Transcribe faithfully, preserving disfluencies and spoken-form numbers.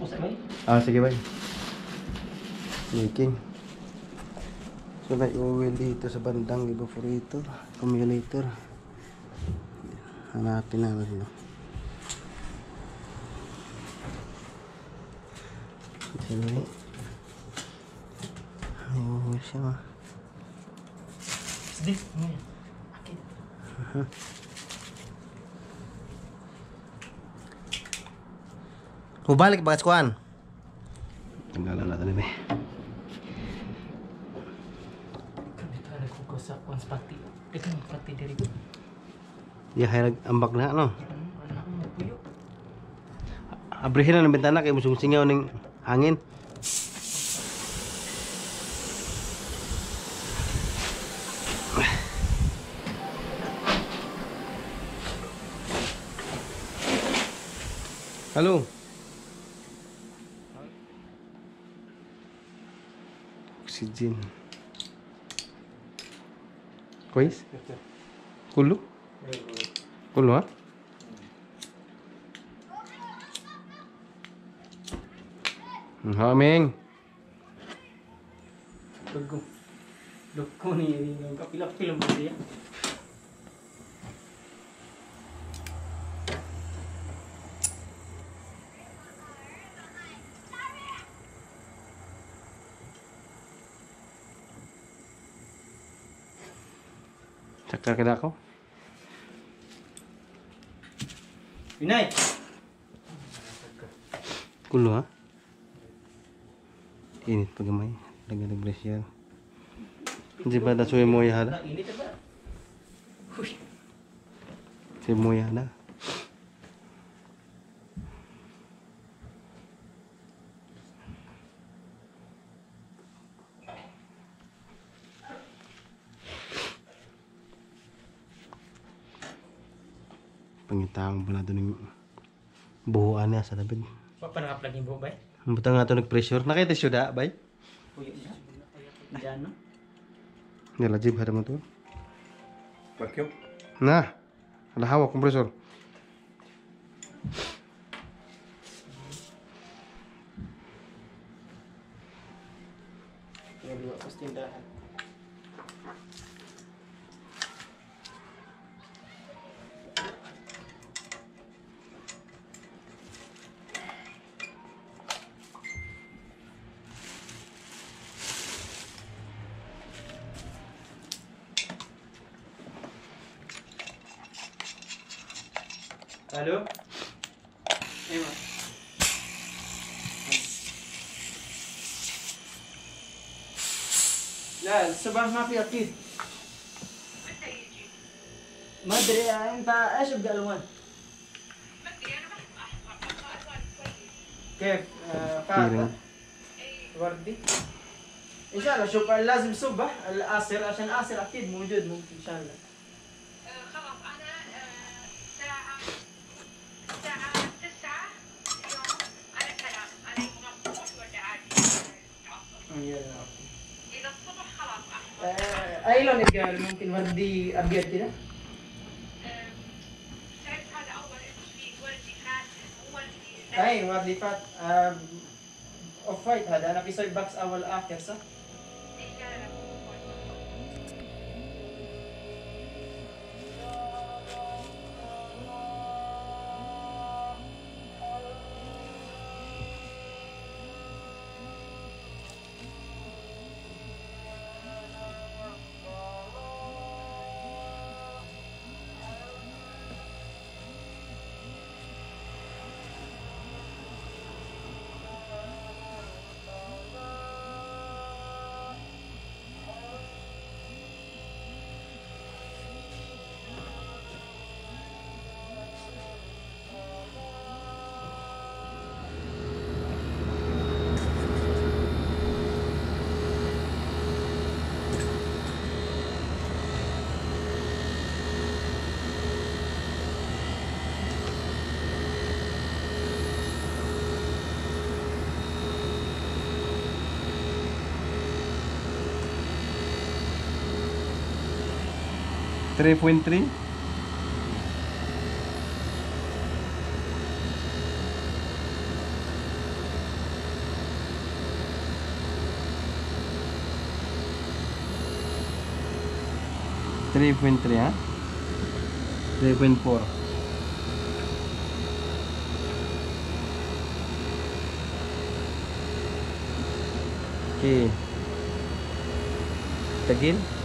Ah, sige bay. Making. So nai-oil dito sa bandang evaporator, accumulator. Hanapin namin no. Sini. Ayo siya. Sedih. Oke. Mau balik bagas kuan. Tinggalan natin ini. Dito ada kukus sa kuan sepati. Dito ang sepati dari ko. Ya hayag ambak na no. Anak mo puyo. Abrihin na ng bintana kay musung singaw ning hangin. Halo. Oksigen. Kuis? Kulu? Kulu ha? Haming. Dugo. Dugo ni yung kapila-pila mo siya. Cakar kena ako. Binay. Kulo ha? Init pagamay. Lagyan ng pressure. Hindi ba na suwi mo ya na? Init ba? Huy. Suwi mo ya na. Pangitang pala doon yung buhuan niya sa labid. Wa pa naka-plug yung buhok, bay? Butang nga ito nag-pressure. Nakita siya da, bay? Puyo na. Diyan, no? Nilajib hada mo to. Vacuum. Nah, ada hawak kompresor. Yang dua pasti tindahan. Halo? Emang. لا الصباح ما في اكيد. متى يجي؟ ما ادري انت ايش ابدا الوان؟ ما ادري انا بحب احمر ابغى الوان كويس. كيف؟ آه Piring. فاتح اي وردي. ان شاء الله شوف لازم صبح الاسر عشان الاسر اكيد موجود ممكن ان شاء الله. آه خلاص انا آه الساعة الساعة تسعة اليوم انا سلام انا يبغى الصبح ولا عادي يلا. اذا الصبح خلاص احمر. آه اي لون يبقى ممكن وردي ابيض كذا؟ آه، تعرف هذا اول ايش فيه وردي فاتح ووردي اي وردي فات آه اوف وايت هذا انا في سوي باكس اول اخر صح؟ إيه، لا لا مو هو. three point three. three point three ha? three point four. Okay. Tagil.